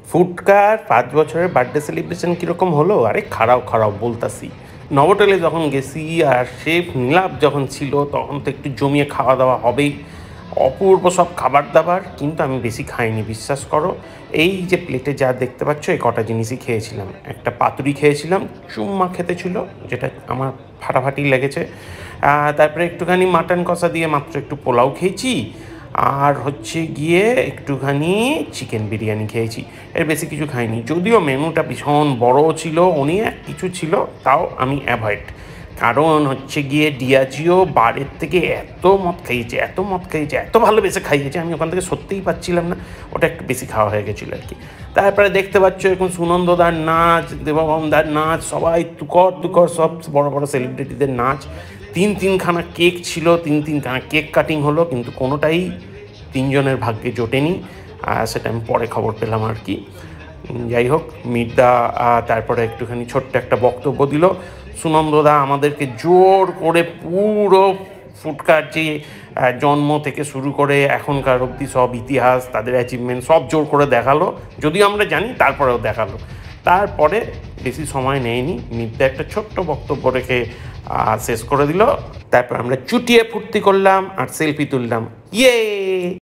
Food cart ৫ বছরের birthday celebration কীরকম হলো? আরে খারাপ বলতাছি। নভোটেলে যখন গেছি আর শেফ নীলাভ যখন ছিল তখন তো একটু জমিয়ে খাওয়া দাওয়া হবেই। অপূর্ব সব খাবার-দাবার, কিন্তু আমি বেশি খাইনি, বিশ্বাস করো। এই যে প্লেটে যা দেখতে পাচ্ছ এই কটা জিনিসই খেয়েছিলাম। একটা পাতুরি খেয়েছিলাম, চুম্মা খেতে ছিল, যেটা আমার ফাটাফাটি লেগেছে। তারপরে একটুখানি মাটন কষা দিয়ে মাত্র একটু পোলাও খেয়েছি। আর হচ্ছে গিয়ে একটুখানি চিকেন বিরিয়ানি খেয়েছি। এর বেশি কিছু খাইনি। যদিও মেনুটা ভীষণ বড় ছিল, অনেক কিছু ছিল, তাও আমি অ্যাভয়েড। কারণ হচ্ছে গিয়ে ডিয়াজিও বারের থেকে এত মদ খাইয়েছে, এত ভালোবেসে খাইয়েছে, আমি ওখান থেকে সত্যিই পাচ্ছিলাম না। ওটা একটু বেশি খাওয়া হয়ে গেছিলো আর কি। তারপরে দেখতে পাচ্ছ এখন সুনন্দদার নাচ, দেবগমদার নাচ, সবাই তুকর সব বড় বড় সেলিব্রিটিদের নাচ। তিনখানা কেক ছিল, তিনখানা কেক কাটিং হলো, কিন্তু কোনোটাই তিনজনের ভাগ্যে জোটেনি। সেটা আমি পরে খবর পেলাম আর কি। যাই হোক, মির্দা তারপরে একটুখানি ছোট্ট একটা বক্তব্য দিল। সুনন্দদা আমাদেরকে জোর করে পুরো ফুটকার যে জন্ম থেকে শুরু করে এখনকার অবধি সব ইতিহাস, তাদের অ্যাচিভমেন্ট সব জোর করে দেখালো। যদিও আমরা জানি, তারপরেও দেখালো। তারপরে বেশি সময় নেয়নি, মির্দা একটা ছোট্ট বক্তব্য রেখে শেষ করে দিল। তারপর আমরা চুটিয়ে ফুর্তি করলাম আর সেলফি তুললাম। ইয়ে!